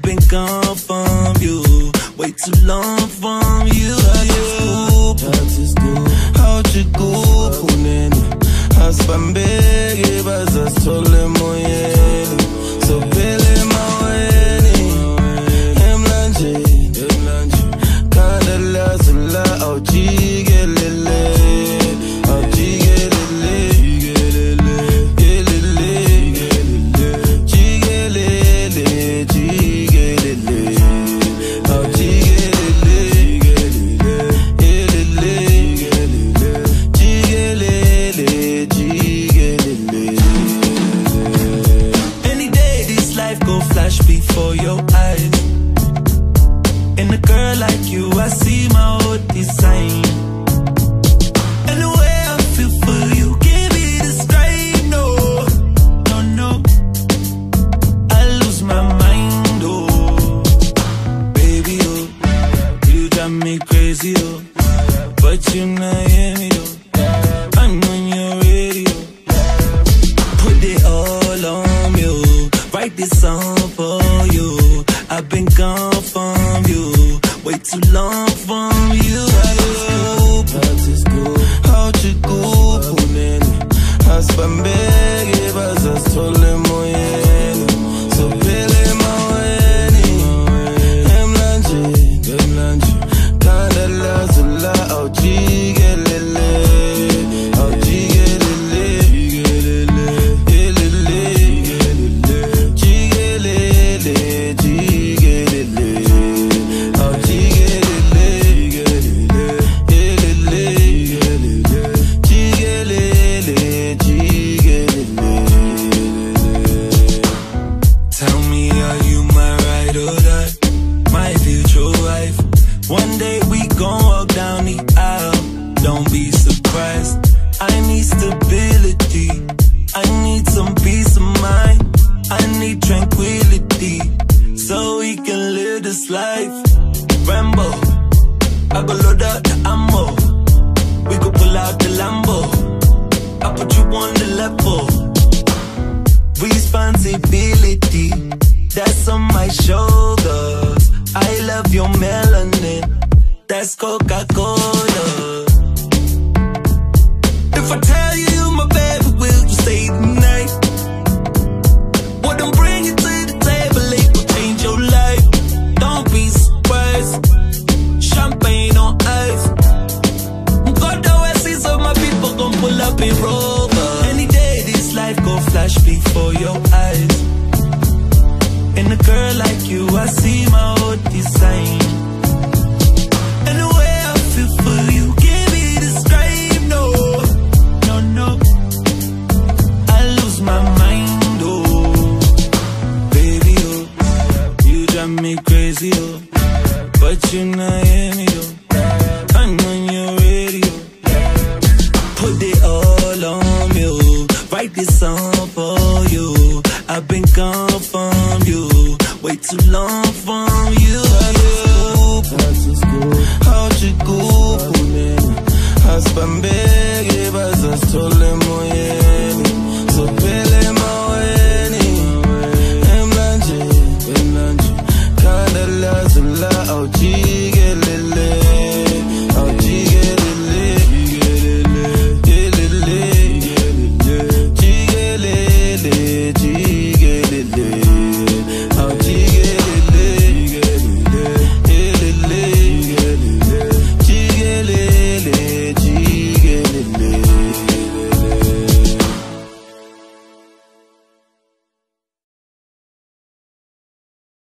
been gone from you, way too long from you. Asbambege bazasithole emoyeni sophele maweni emlanje kandela awujikelele before your eyes. In a girl like you, I see my old design. And the way I feel for you, give me the straight. No, no, no, I lose my mind, oh. Baby, oh, you drive me crazy, oh. But you not hear me, though. I'm on your radio. Put it all on me, oh. Write this song for you. I've been gone from you, way too long from you. Asbambege bazasithole emoyeni sophele maweni emlanje kandela awujikelele one day we gon' walk down the aisle. Don't be surprised. I need stability. I need some peace of mind. I need tranquility so we can live this life. Rambo, I go load up the ammo. We could pull out the Lambo. I put you on the level. Responsibility, that's on my shoulders. I love your melanin, that's Coca-Cola. If I tell you my baby, will you stay tonight? What I'm bringing to the table, it will change your life. Don't be surprised, champagne on ice. God always see some my people gon' pull up in Rover. Any day this life gon' flash before your eyes. In a girl like you, I see my old design. And the way I feel for you, give me the straight. No, no, no, I lose my mind, oh. Baby, oh, you drive me crazy, oh. But you not hear me, oh. I'm on your radio. Put it all on me, oh. Write this song for you. I've been gone from you, way too long from you. Asbambege bazasithole emoyeni